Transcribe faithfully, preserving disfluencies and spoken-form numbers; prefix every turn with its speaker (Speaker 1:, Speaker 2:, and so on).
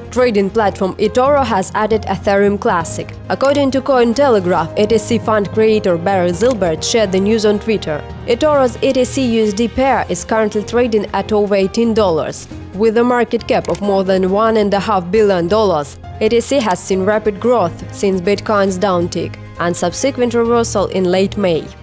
Speaker 1: Trading platform eToro has added Ethereum Classic. According to Cointelegraph, E T C fund creator Barry Zilbert shared the news on Twitter. eToro's E T C U S D pair is currently trading at over eighteen dollars. With a market cap of more than one point five billion dollars, E T C has seen rapid growth since Bitcoin's downtick and subsequent reversal in late May.